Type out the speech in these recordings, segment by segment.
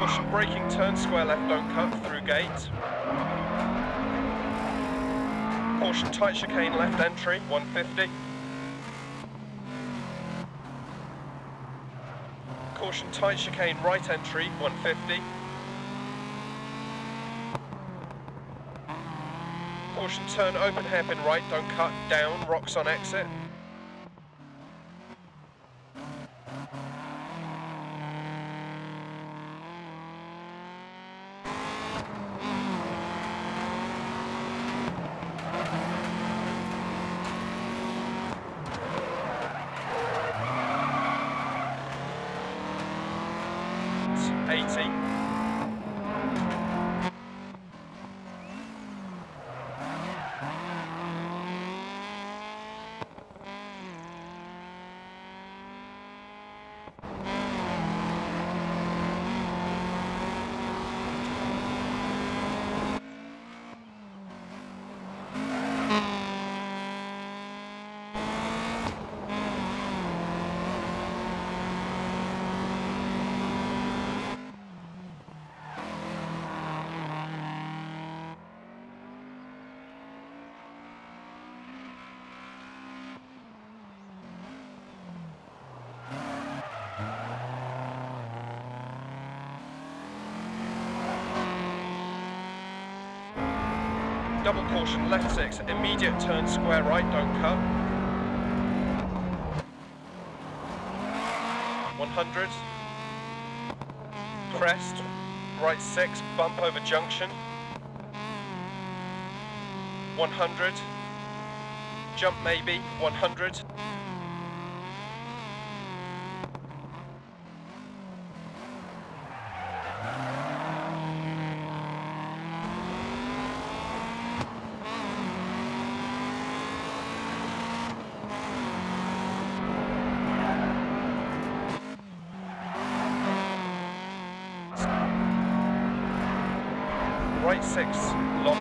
Caution braking, turn square left, don't cut, through gate. Caution tight chicane left entry, 150. Caution tight chicane right entry, 150. Caution turn open hairpin right, don't cut, down, rocks on exit. Double caution, left 6, immediate turn square right, don't cut. 100. Crest, right 6, bump over junction. 100. Jump maybe, 100. Right 6, long.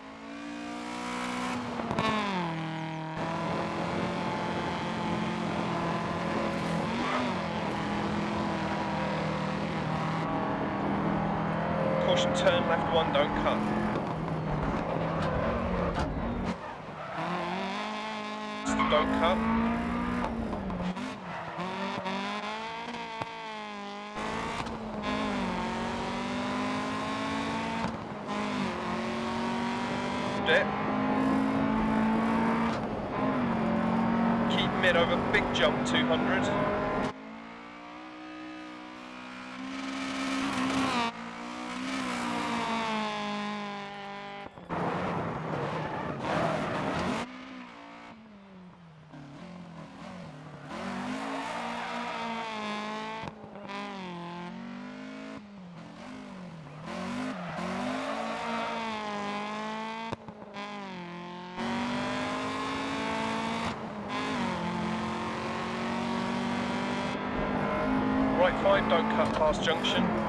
Caution turn left 1, don't cut. Don't cut. Dip. Keep mid over big jump 200. Right 5, don't cut past junction.